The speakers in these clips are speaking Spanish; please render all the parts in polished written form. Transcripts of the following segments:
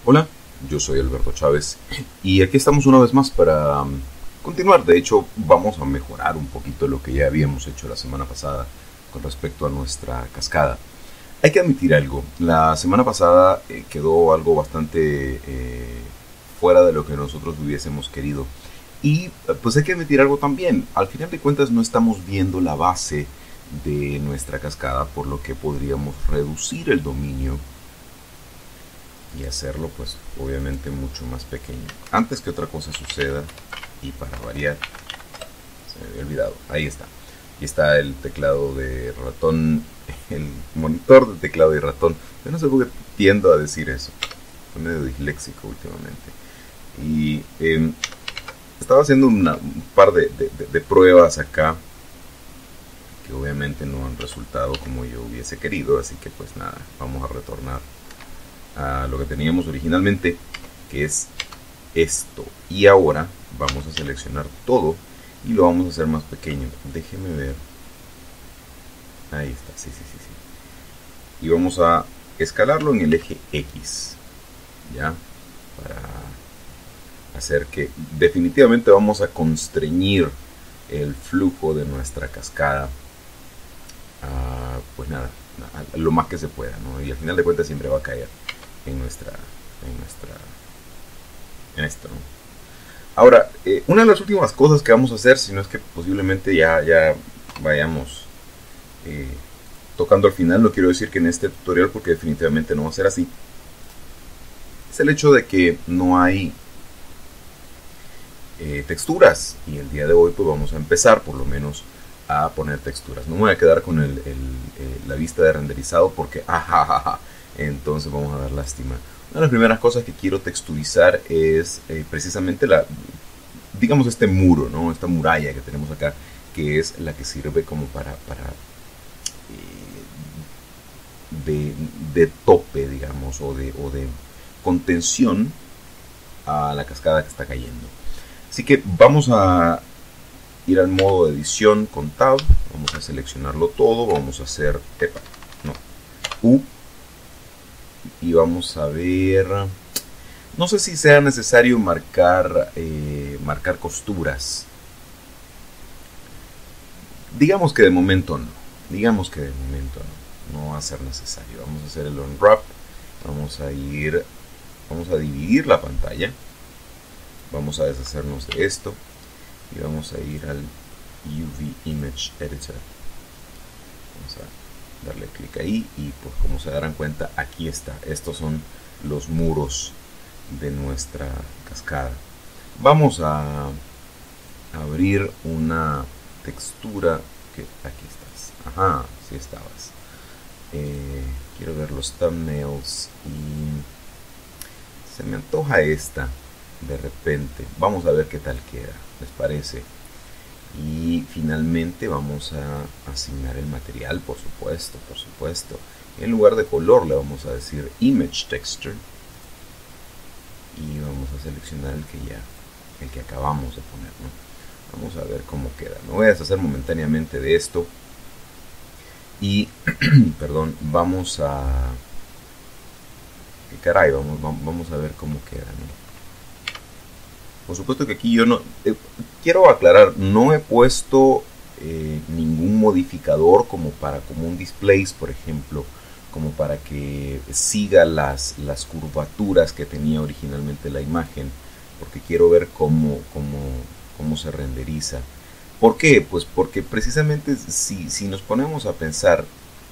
Hola, yo soy Alberto Chávez y aquí estamos una vez más para continuar. De hecho, vamos a mejorar un poquito lo que ya habíamos hecho la semana pasada con respecto a nuestra cascada. Hay que admitir algo, la semana pasada quedó algo bastante fuera de lo que nosotros hubiésemos querido. Y pues hay que admitir algo también, al final de cuentas no estamos viendo la base de nuestra cascada, por lo que podríamos reducir el dominio y hacerlo pues obviamente mucho más pequeño. Antes que otra cosa suceda, y para variar, se me había olvidado, ahí está. Aquí está el teclado de ratón, el monitor de teclado y ratón. Yo no sé por qué tiendo a decir eso, soy medio disléxico últimamente. Y estaba haciendo un par de pruebas acá que obviamente no han resultado como yo hubiese querido, así que pues nada, vamos a retornar a lo que teníamos originalmente, que es esto. Y ahora vamos a seleccionar todo y lo vamos a hacer más pequeño. Déjeme ver. Ahí está, sí, sí, sí, sí. Y vamos a escalarlo en el eje X, ¿ya? Para hacer que definitivamente vamos a constreñir el flujo de nuestra cascada pues nada, a lo más que se pueda, ¿no? Y al final de cuentas siempre va a caer en en esto, ¿no? Ahora, una de las últimas cosas que vamos a hacer, si no es que posiblemente ya vayamos eh, tocando al final, no quiero decir que en este tutorial porque definitivamente no va a ser así, es el hecho de que no hay texturas, y el día de hoy pues vamos a empezar por lo menos a poner texturas. No me voy a quedar con la vista de renderizado porque ajajaja, entonces vamos a dar lástima. Una de las primeras cosas que quiero texturizar es precisamente digamos este muro, ¿no? Esta muralla que tenemos acá, que es la que sirve como para de, de tope, digamos, o de contención a la cascada que está cayendo. Así que vamos a ir al modo de edición con Tab, vamos a seleccionarlo todo, vamos a hacer no, U, y vamos a ver, no sé si sea necesario marcar costuras. Digamos que de momento no, digamos que de momento no va a ser necesario. Vamos a hacer el unwrap, vamos a dividir la pantalla, vamos a deshacernos de esto y vamos a ir al UV Image Editor. Vamos a darle clic ahí y pues como se darán cuenta, aquí está. Estos son los muros de nuestra cascada. Vamos a abrir una textura que aquí estás. Ajá, sí estabas. Quiero ver los thumbnails y se me antoja esta de repente. Vamos a ver qué tal queda, ¿les parece? Y finalmente vamos a asignar el material, por supuesto, por supuesto. En lugar de color le vamos a decir Image Texture y vamos a seleccionar el que acabamos de poner, ¿no? Vamos a ver cómo queda. Me voy a deshacer momentáneamente de esto y perdón, vamos a caray, vamos a ver cómo queda, ¿no? Por supuesto que aquí yo no quiero aclarar, no he puesto ningún modificador como un displace, por ejemplo, como para que siga las curvaturas que tenía originalmente la imagen, porque quiero ver cómo se renderiza. ¿Por qué? Pues porque precisamente si nos ponemos a pensar,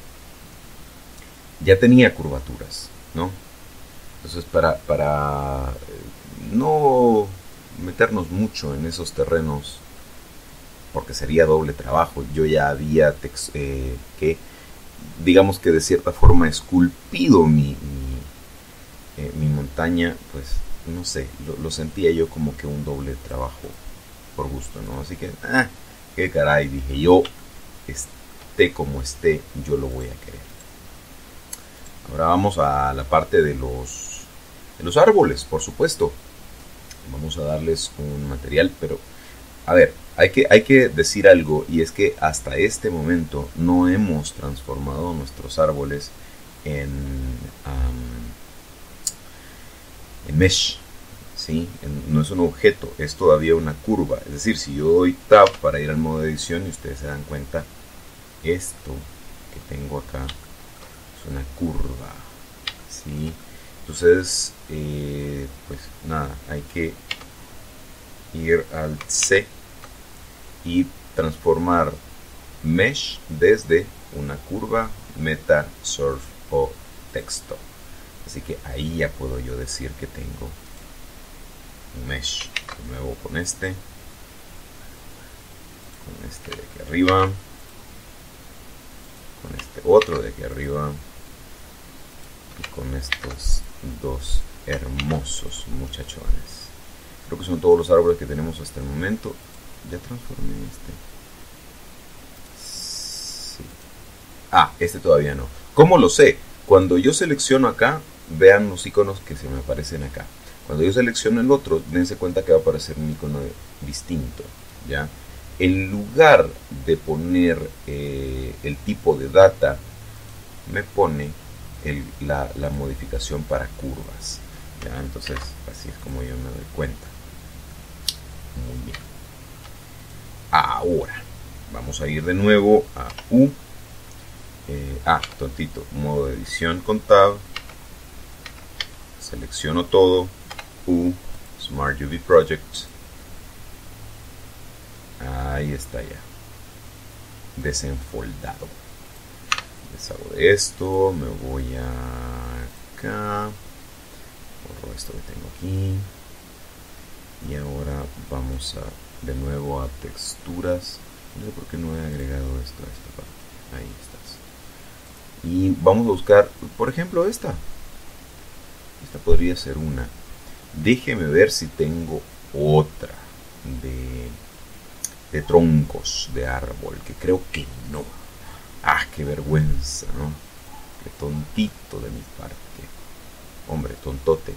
ya tenía curvaturas, ¿no? Entonces para no meternos mucho en esos terrenos, porque sería doble trabajo, yo ya había digamos que de cierta forma esculpido mi montaña, pues no sé, lo sentía yo como que un doble trabajo por gusto, ¿no? Así que, qué caray, dije yo, esté como esté, yo lo voy a querer. Ahora vamos a la parte de los árboles, por supuesto. Vamos a darles un material, pero a ver, hay que decir algo, y es que hasta este momento no hemos transformado nuestros árboles en mesh, ¿sí? No es un objeto, es todavía una curva. Es decir, si yo doy tab para ir al modo de edición y ustedes se dan cuenta, esto que tengo acá es una curva, ¿sí? Entonces, pues nada, hay que ir al C y transformar mesh desde una curva, meta, surf o texto. Así que ahí ya puedo yo decir que tengo un mesh. De nuevo con este de aquí arriba, con este otro de aquí arriba y con estos dos hermosos muchachones. Creo que son todos los árboles que tenemos hasta el momento. Ya transformé este. Sí. Ah, este todavía no. ¿Cómo lo sé? Cuando yo selecciono acá, vean los iconos que se me aparecen acá. Cuando yo selecciono el otro, dense cuenta que va a aparecer un icono distinto, ¿ya? En lugar de poner el tipo de data, me pone la modificación para curvas, ¿ya? Entonces, así es como yo me doy cuenta. Muy bien. Ahora, vamos a ir de nuevo a U. Tontito, modo de edición con tab. Selecciono todo. U, Smart UV Project. Ahí está ya. Desenfoldado. Deshago de esto. Me voy acá. Borro esto que tengo aquí. Y ahora vamos de nuevo a texturas. No sé por qué no he agregado esto a esta parte. Ahí estás. Y vamos a buscar, por ejemplo, esta. Esta podría ser una. Déjeme ver si tengo otra de troncos de árbol, que creo que no. Qué vergüenza, ¿no? Qué tontito de mi parte. Hombre, tontote.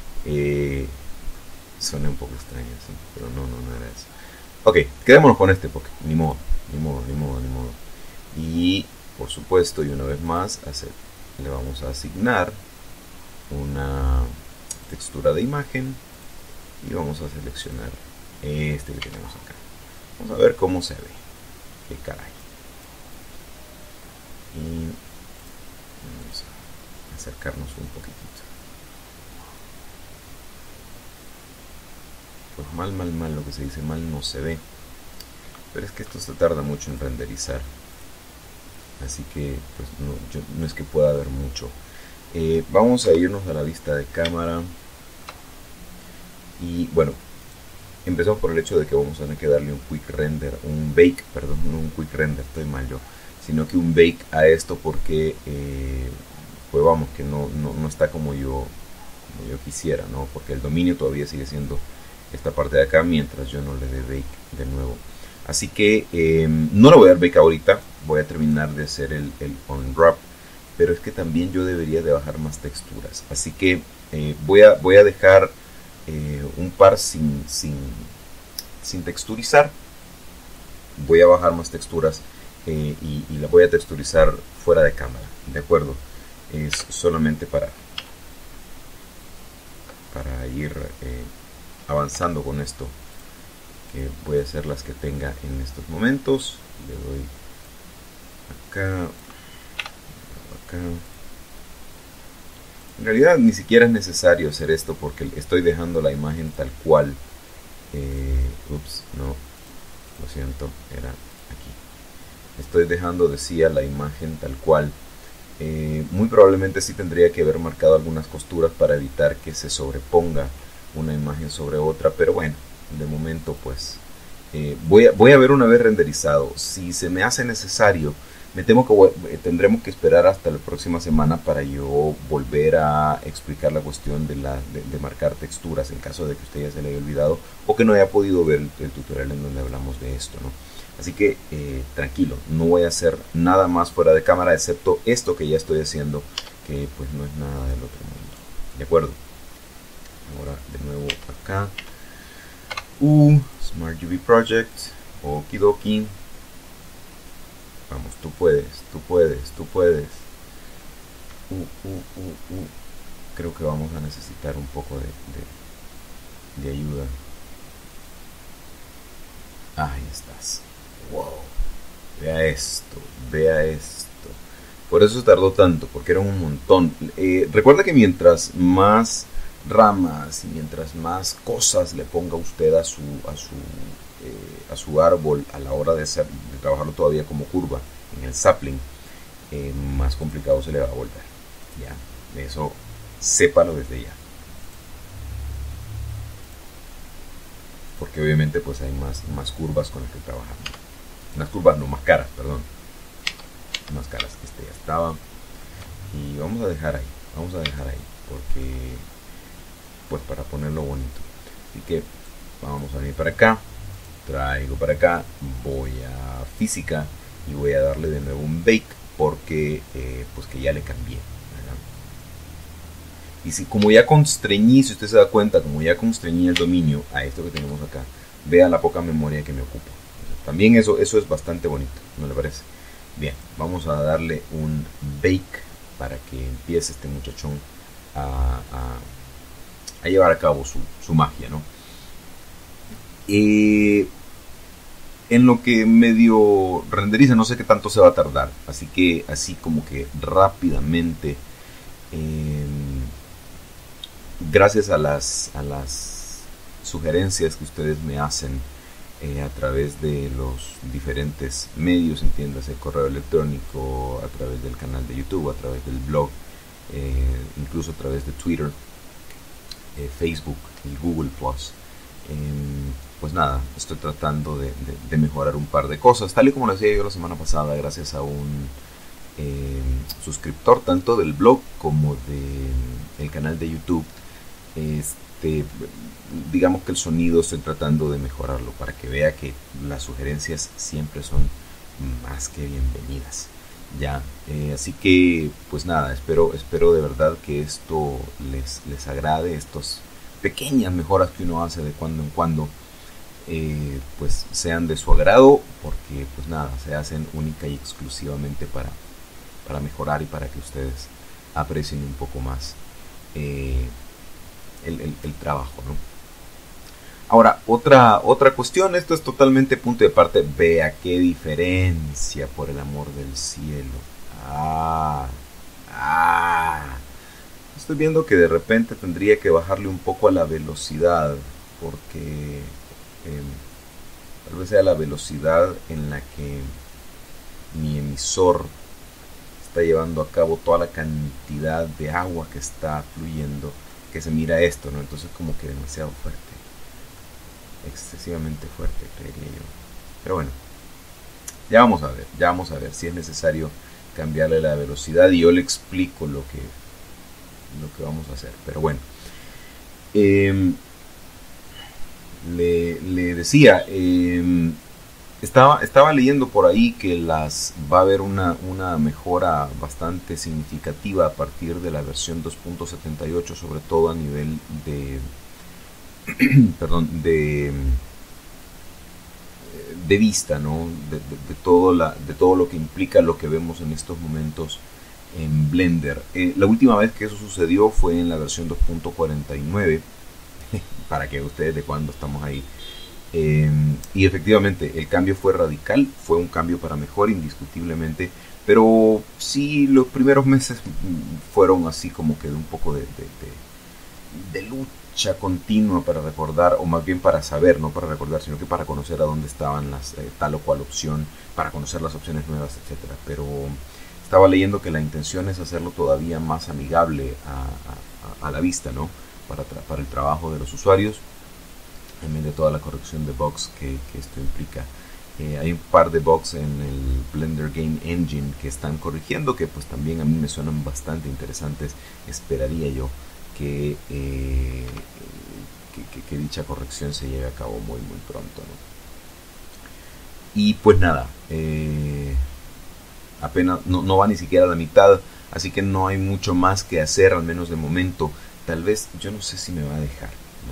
Suena un poco extraño, ¿sí? Pero no era eso. Ok, quedémonos con este porque ni modo. Y por supuesto, y una vez más, le vamos a asignar una textura de imagen y vamos a seleccionar este que tenemos acá. Vamos a ver cómo se ve. Qué caray. Y vamos a acercarnos un poquitito. Pues mal, lo que se dice mal no se ve. Pero es que esto se tarda mucho en renderizar. Así que pues no es que pueda ver mucho. Vamos a irnos a la vista de cámara. Y bueno, empezamos por el hecho de que vamos a tener que darle un quick render, un bake, perdón, no un quick render, estoy mal yo, sino que un bake a esto porque pues vamos, que no está como yo quisiera, ¿no? Porque el dominio todavía sigue siendo esta parte de acá mientras yo no le dé bake de nuevo. Así que no le voy a dar bake ahorita, voy a terminar de hacer el unwrap, pero es que también yo debería de bajar más texturas. Así que voy a dejar un par sin texturizar. Voy a bajar más texturas y la voy a texturizar fuera de cámara, ¿de acuerdo? Es solamente para ir avanzando con esto, que voy a hacer las que tenga en estos momentos. Le doy acá. En realidad ni siquiera es necesario hacer esto porque estoy dejando la imagen tal cual. No, lo siento, era aquí. Estoy dejando, decía, la imagen tal cual. Muy probablemente sí tendría que haber marcado algunas costuras para evitar que se sobreponga una imagen sobre otra, pero bueno, de momento pues voy a ver una vez renderizado. Si se me hace necesario, me temo que tendremos que esperar hasta la próxima semana para yo volver a explicar la cuestión de marcar texturas, en caso de que usted ya se le haya olvidado o que no haya podido ver el tutorial en donde hablamos de esto, ¿no? Así que tranquilo, no voy a hacer nada más fuera de cámara excepto esto que ya estoy haciendo, que pues no es nada del otro mundo. ¿De acuerdo? Ahora de nuevo acá. Smart UV Project. Okidoki. Vamos, tú puedes. creo que vamos a necesitar un poco de ayuda. Ahí estás. Wow. Vea esto, vea esto. Por eso se tardó tanto, porque eran un montón. Recuerda que mientras más ramas y mientras más cosas le ponga usted a su árbol a la hora de trabajarlo todavía como curva en el sapling, más complicado se le va a volver. Ya, eso sépalo desde ya. Porque obviamente pues hay más curvas con las que trabajar. Unas curvas no, más caras, perdón. Más caras que este ya estaba. Y vamos a dejar ahí, porque pues para ponerlo bonito. Así que vamos a venir para acá, traigo para acá, voy a física y voy a darle de nuevo un bake porque pues que ya le cambié, ¿verdad? Y si como ya constreñí, si usted se da cuenta, como ya constreñí el dominio a esto que tenemos acá, vea la poca memoria que me ocupa. También eso es bastante bonito, ¿no le parece? Bien, vamos a darle un bake para que empiece este muchachón a llevar a cabo su magia, ¿no? En lo que medio renderiza, no sé qué tanto se va a tardar, así que así como que rápidamente, eh, gracias a las sugerencias que ustedes me hacen a través de los diferentes medios, entiéndase, correo electrónico, a través del canal de YouTube, a través del blog, incluso a través de Twitter, Facebook y Google Plus. Pues nada, estoy tratando de mejorar un par de cosas, tal y como lo decía yo la semana pasada, gracias a un suscriptor tanto del blog como del canal de YouTube. Digamos que el sonido estoy tratando de mejorarlo para que vea que las sugerencias siempre son más que bienvenidas. Ya, así que pues nada, espero de verdad que esto les agrade, estas pequeñas mejoras que uno hace de cuando en cuando, pues sean de su agrado, porque pues nada, se hacen única y exclusivamente para mejorar y para que ustedes aprecien un poco más el trabajo, ¿no? Ahora, otra cuestión, esto es totalmente punto de parte. Vea qué diferencia, por el amor del cielo. Estoy viendo que de repente tendría que bajarle un poco a la velocidad, porque tal vez sea la velocidad en la que mi emisor está llevando a cabo toda la cantidad de agua que está fluyendo, que se mira esto, ¿no? Entonces como que demasiado fuerte, excesivamente fuerte, creería yo. Pero bueno, ya vamos a ver si es necesario cambiarle la velocidad y yo le explico lo que vamos a hacer. Pero bueno, le decía, estaba leyendo por ahí que va a haber una mejora bastante significativa a partir de la versión 2.78, sobre todo a nivel perdón, de vista, ¿no? De todo lo que implica lo que vemos en estos momentos en Blender. La última vez que eso sucedió fue en la versión 2.49, para que ustedes de cuándo estamos ahí. Y efectivamente el cambio fue radical, fue un cambio para mejor indiscutiblemente, pero sí los primeros meses fueron así como que de un poco de lucha continua para recordar, o más bien para saber, no para recordar, sino que para conocer a dónde estaban las tal o cual opción, para conocer las opciones nuevas, etcétera. Pero estaba leyendo que la intención es hacerlo todavía más amigable a la vista, ¿no? Para el trabajo de los usuarios, en medio de toda la corrección de bugs que esto implica. Hay un par de bugs en el Blender Game Engine que están corrigiendo, que pues también a mí me suenan bastante interesantes. Esperaría yo que dicha corrección se lleve a cabo muy pronto, ¿no? Y pues nada, apenas no va ni siquiera a la mitad, así que no hay mucho más que hacer, al menos de momento. Tal vez, yo no sé si me va a dejar,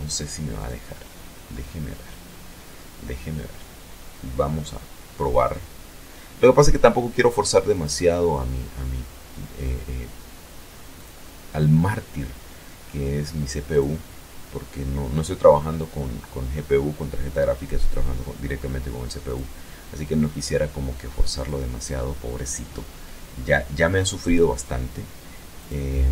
déjeme ver, vamos a probar. Lo que pasa es que tampoco quiero forzar demasiado al mártir, que es mi CPU, porque no estoy trabajando con GPU, con tarjeta gráfica, estoy trabajando directamente con el CPU, así que no quisiera como que forzarlo demasiado, pobrecito. Ya me han sufrido bastante. eh,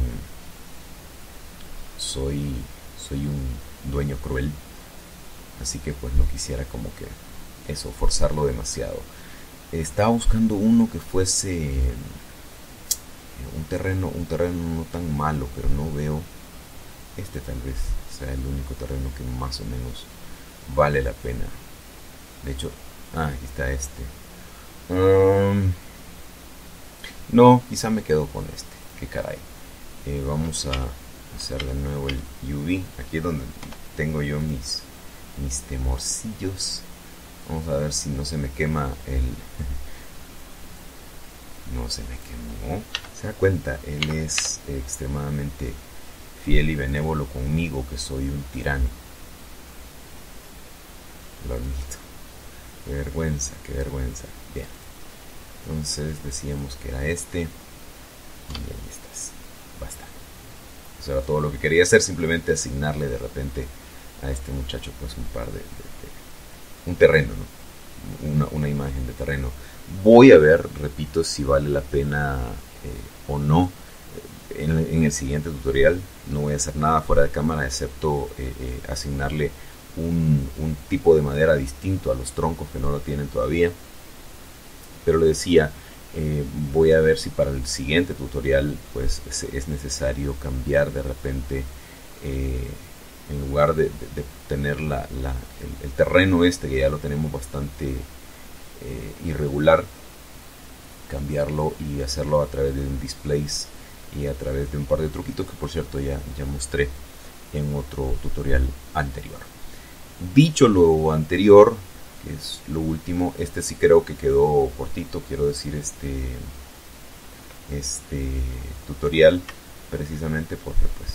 soy un dueño cruel, así que pues no quisiera como que eso, forzarlo demasiado. Estaba buscando uno que fuese un terreno no tan malo, pero no veo. Este tal vez sea el único terreno que más o menos vale la pena. De hecho, aquí está este. No, quizá me quedo con este. Qué caray. Vamos a hacer de nuevo el UV. Aquí es donde tengo yo mis temorcillos. Vamos a ver si no se me quema el... No se me quemó. Se da cuenta, él es extremadamente fiel y benévolo conmigo, que soy un tirano. Lo admito. Qué vergüenza, qué vergüenza. Bien. Entonces decíamos que era este. Y ahí estás. Basta. Eso era todo lo que quería hacer. Simplemente asignarle de repente a este muchacho pues un par de un terreno, ¿no? Una imagen de terreno. Voy a ver, repito, si vale la pena o no en el siguiente tutorial. No voy a hacer nada fuera de cámara excepto asignarle un tipo de madera distinto a los troncos que no lo tienen todavía. Pero le decía, voy a ver si para el siguiente tutorial pues es necesario cambiar de repente, en lugar de tener el terreno este, que ya lo tenemos bastante irregular, cambiarlo y hacerlo a través de un displays y a través de un par de truquitos que por cierto ya mostré en otro tutorial anterior. Dicho lo anterior, que es lo último, este sí creo que quedó cortito, quiero decir este tutorial, precisamente porque pues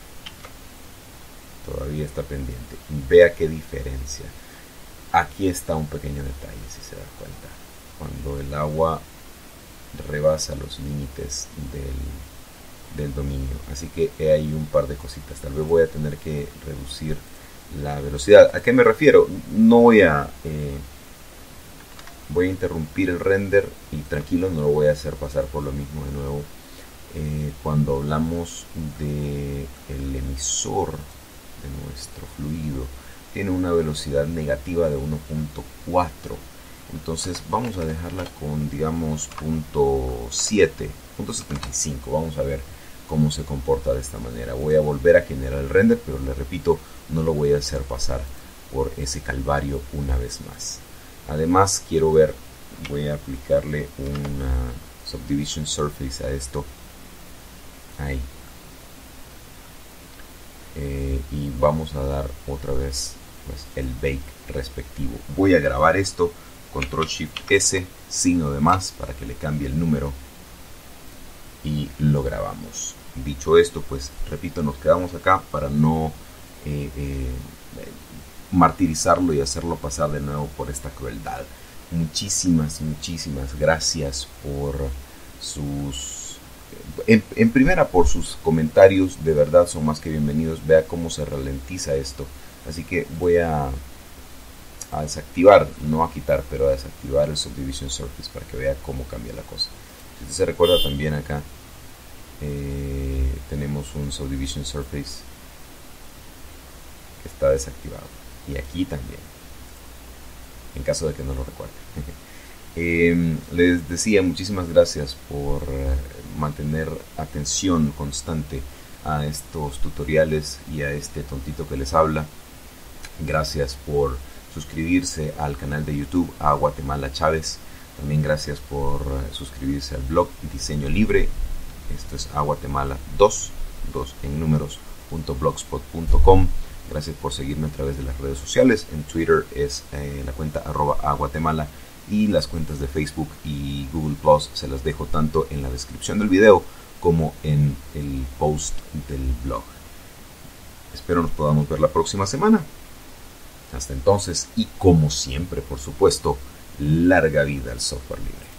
todavía está pendiente. Vea qué diferencia. Aquí está un pequeño detalle, si se da cuenta. Cuando el agua rebasa los límites del dominio. Así que hay un par de cositas. Tal vez voy a tener que reducir la velocidad. ¿A qué me refiero? No voy a interrumpir el render y tranquilo, no lo voy a hacer pasar por lo mismo de nuevo. Cuando hablamos de el emisor de nuestro fluido, tiene una velocidad negativa de 1.4. entonces vamos a dejarla con, digamos, 0.75. vamos a ver cómo se comporta de esta manera. Voy a volver a generar el render, pero le repito, no lo voy a hacer pasar por ese calvario una vez más. Además quiero ver, voy a aplicarle una subdivision surface a esto, ahí, y vamos a dar otra vez pues el bake respectivo. Voy a grabar esto, control shift S, signo de más para que le cambie el número, y lo grabamos. Dicho esto, pues repito, nos quedamos acá para no martirizarlo y hacerlo pasar de nuevo por esta crueldad. Muchísimas gracias por sus en primera por sus comentarios, de verdad son más que bienvenidos. Vea cómo se ralentiza esto, así que voy a desactivar, no a quitar, pero a desactivar el subdivision surface para que vea cómo cambia la cosa. Si usted se recuerda, también acá tenemos un subdivision surface que está desactivado, y aquí también, en caso de que no lo recuerde. Les decía, muchísimas gracias por mantener atención constante a estos tutoriales y a este tontito que les habla. Gracias por suscribirse al canal de YouTube a Guatemala Chávez. También gracias por suscribirse al blog Diseño Libre. Esto es Aguatemala 2 en números, .blogspot.com. Gracias por seguirme a través de las redes sociales. En Twitter es la cuenta @aguatemala, y las cuentas de Facebook y Google Plus se las dejo tanto en la descripción del video como en el post del blog. Espero nos podamos ver la próxima semana. Hasta entonces, y como siempre, por supuesto, larga vida al software libre.